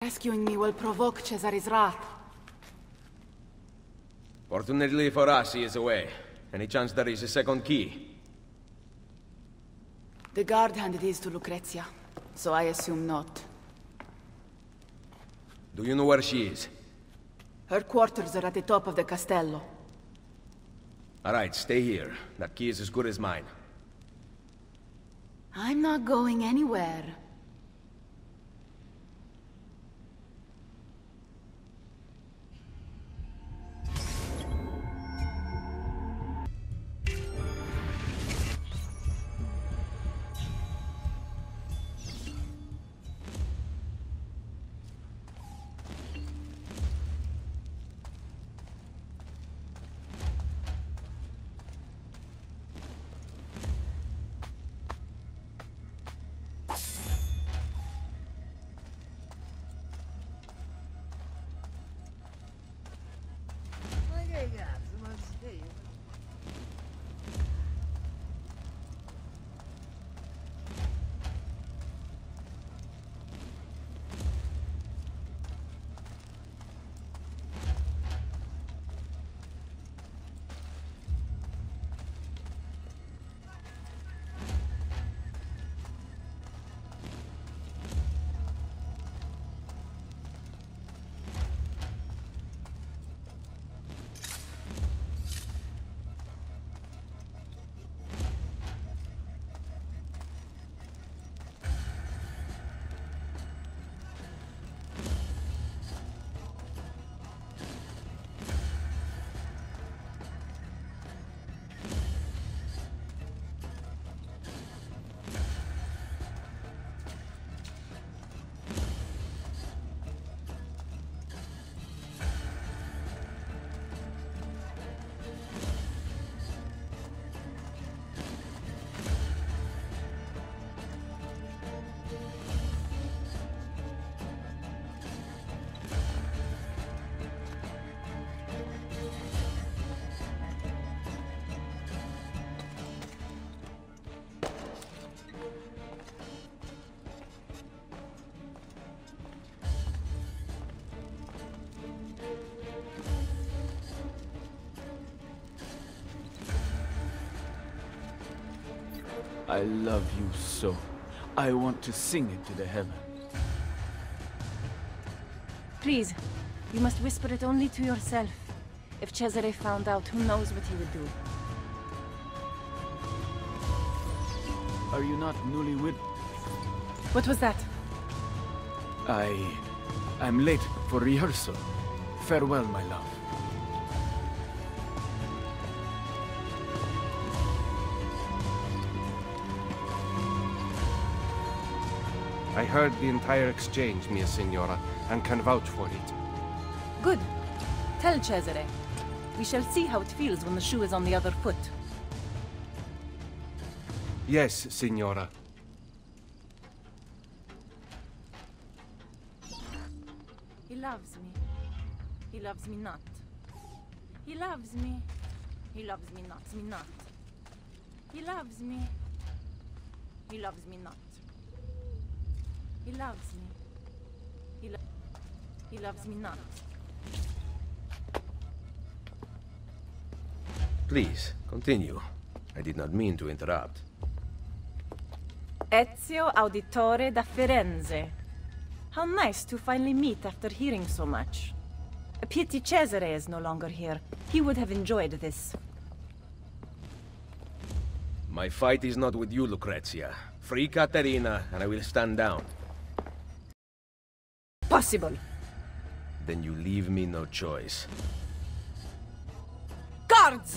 Rescuing me will provoke Cesare's wrath. Fortunately for us, he is away. Any chance there is a second key? The guard handed his to Lucrezia, so I assume not. Do you know where she is? Her quarters are at the top of the castello. Alright, stay here. That key is as good as mine. I'm not going anywhere. I love you so. I want to sing it to the heaven. Please, you must whisper it only to yourself. If Cesare found out, who knows what he would do. Are you not newlywed? What was that? I'm late for rehearsal. Farewell, my love. I heard the entire exchange, mia signora, and can vouch for it. Good. Tell Cesare. We shall see how it feels when the shoe is on the other foot. Yes, signora. He loves me. He loves me not. He loves me. He loves me not. Me not. He loves me. He loves me not. He loves me. He loves me not. Please, continue. I did not mean to interrupt. Ezio Auditore da Firenze. How nice to finally meet after hearing so much. A pity Cesare is no longer here. He would have enjoyed this. My fight is not with you, Lucrezia. Free Caterina, and I will stand down. Possible. Then you leave me no choice. Guards!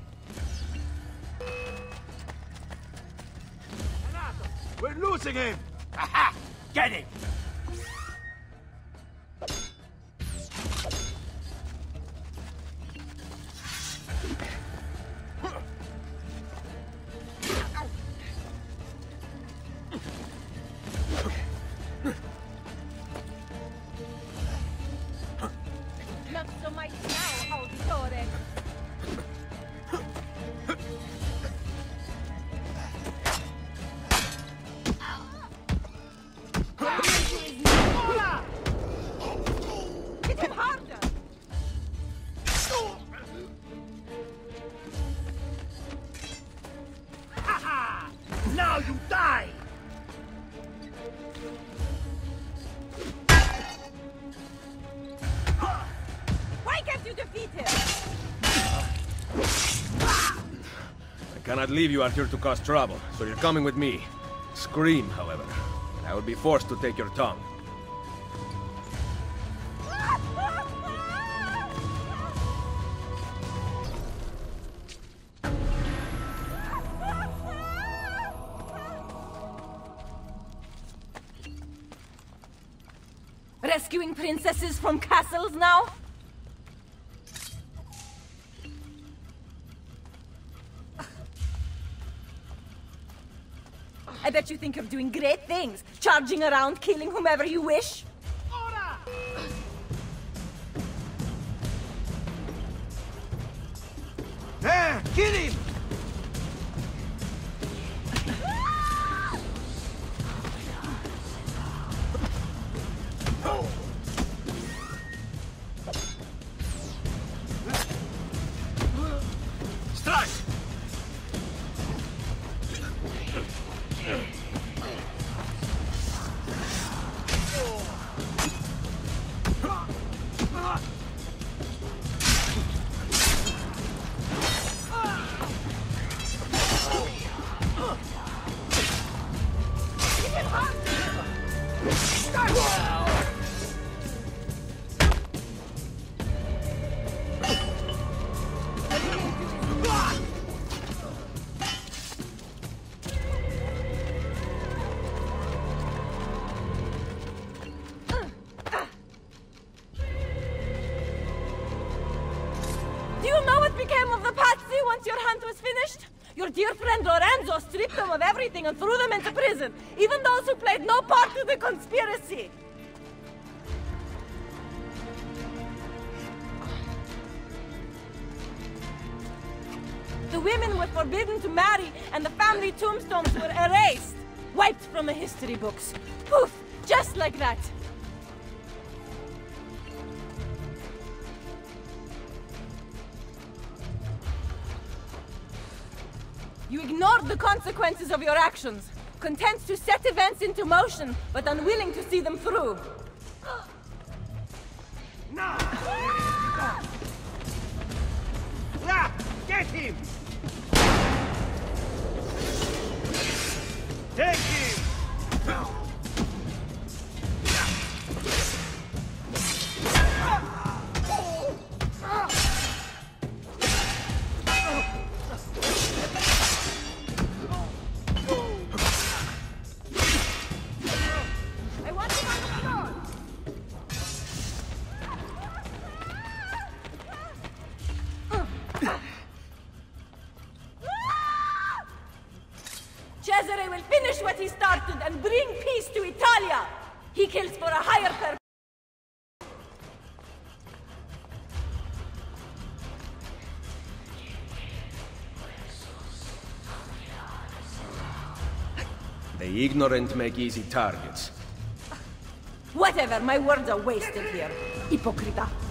We're losing him! Aha! Get him! Not so mighty now, Auditore. cannot leave you out here to cause trouble, so you're coming with me. Scream, however, and I will be forced to take your tongue. Rescuing princesses from castles now? I bet you think you're doing great things, charging around, killing whomever you wish. There! Kill him! Strike! Do you know what became of the Patsy once your hunt was finished? Your dear friend Lorenzo stripped them of everything and threw them into prison, even those who played no part in the conspiracy. The women were forbidden to marry, and the family tombstones were erased, wiped from the history books. Poof! Just like that. You ignored the consequences of your actions, content to set events into motion, but unwilling to see them through. No! Yeah! Get him! Take him! I want him on the floor! Cesare will finish what he started and bring peace to Italia! He kills for a higher purpose. The ignorant make easy targets. Whatever, my words are wasted here. Ipocrita.